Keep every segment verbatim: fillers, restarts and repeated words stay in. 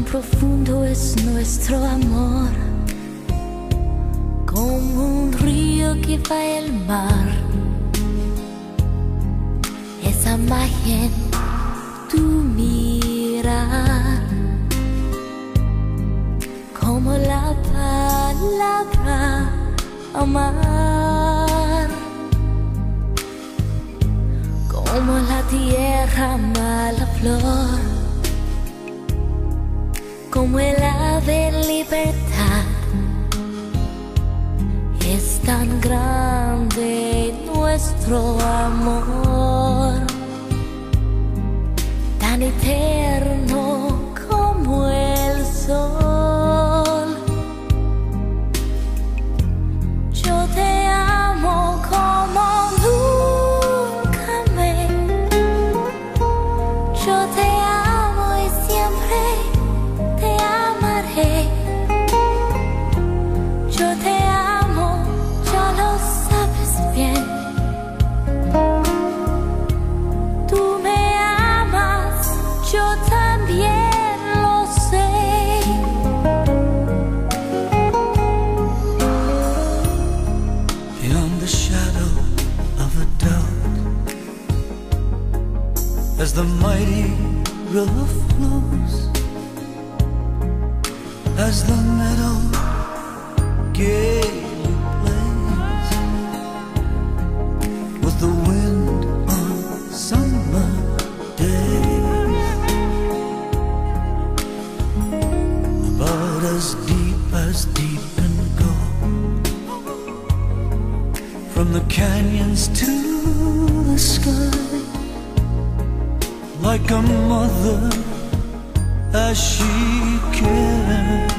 profundo es nuestro amor, como un río que va al mar. Esa magia en tu mirar, como la palabra amar, como la tierra ama la flor, como el ave libertad. Es tan grande nuestro amor, tan eterno como el sol. Yo te amo como nunca amé. Yo te amo y siempre te amaré. Yo te amo, ya lo sabes bien. Tú me amas, yo también lo sé. Beyond the shadow of a doubt, as the mighty river flows, as the meadow gaily plays with the wind on summer days, about as deep as deep can go, from the canyons to the sky, like a mother as she cares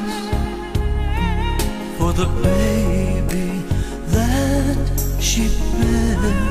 for the baby that she bears.